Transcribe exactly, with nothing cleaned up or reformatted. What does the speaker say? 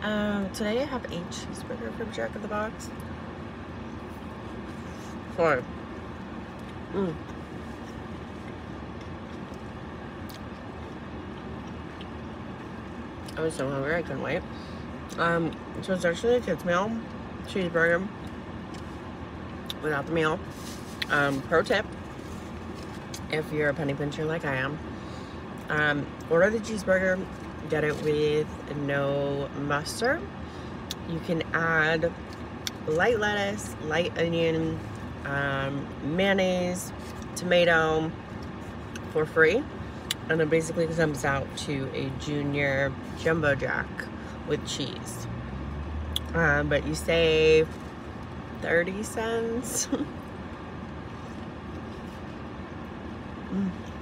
Um, today I have a cheeseburger from Jack in the Box. Sorry. Mm. I was so hungry, I couldn't wait. Um, so it's actually a kid's meal cheeseburger without the meal. Um, pro tip, if you're a penny pincher like I am, um, order the cheeseburger, get it with no mustard. You can add light lettuce, light onion, um, mayonnaise, tomato for free, and it basically comes out to a junior jumbo jack with cheese. Um, but you save thirty cents. mm.